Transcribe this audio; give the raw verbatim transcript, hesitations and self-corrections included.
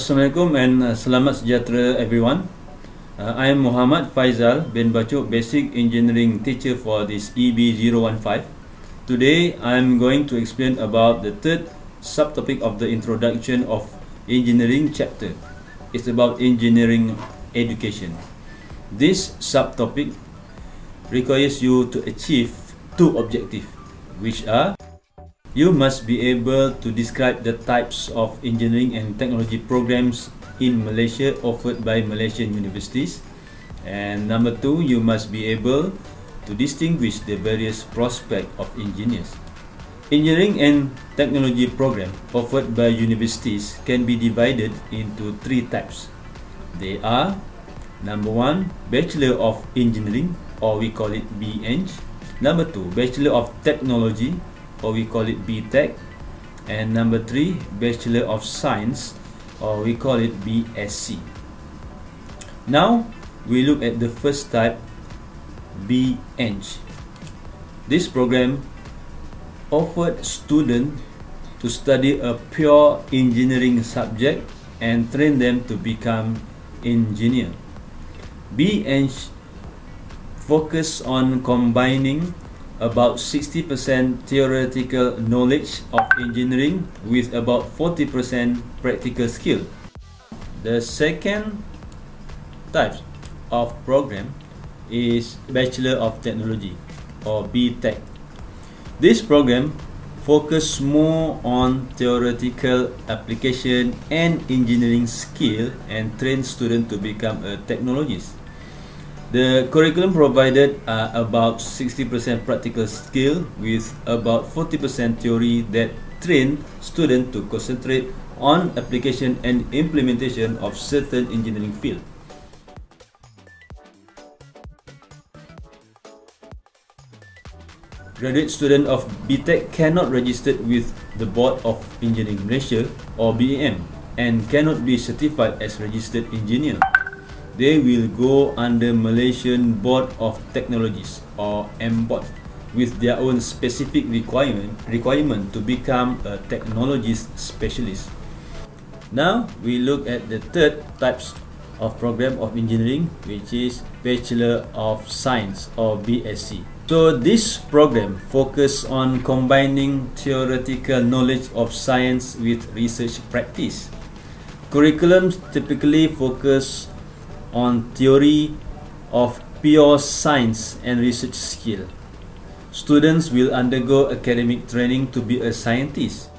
Assalamualaikum and uh, selamat sejahtera everyone. Uh, I am Muhammad Faizal bin Bachuk, Basic Engineering teacher for this E B zero one five. Today I am going to explain about the third subtopic of the introduction of engineering chapter. It's about engineering education. This subtopic requires you to achieve two objectives, which are: you must be able to describe the types of engineering and technology programs in Malaysia offered by Malaysian universities. And number two, you must be able to distinguish the various prospects of engineers. Engineering and technology programs offered by universities can be divided into three types. They are: number one, Bachelor of Engineering, or we call it B Eng. Number two, Bachelor of Technology, or we call it B Tech. And number three, Bachelor of Science, or we call it B Sc. Now we look at the first type, B Eng. This program offered students to study a pure engineering subject and train them to become engineer. B Eng focus on combining about sixty percent theoretical knowledge of engineering with about forty percent practical skill. The second type of program is Bachelor of Technology, or B Tech. This program focuses more on theoretical application and engineering skill and trains students to become a technologist. The curriculum provided are about sixty percent practical skill with about forty percent theory that train students to concentrate on application and implementation of certain engineering field. Graduate students of B Tech cannot register with the Board of Engineering Malaysia, or B E M, and cannot be certified as registered engineer. They will go under Malaysian Board of Technologies, or M B O T, with their own specific requirement requirement to become a technologist specialist. Now we look at the third types of program of engineering, which is Bachelor of Science, or B Sc. So this program focus on combining theoretical knowledge of science with research practice. Curriculums typically focus on theory of pure science and research skill. Students will undergo academic training to be a scientist.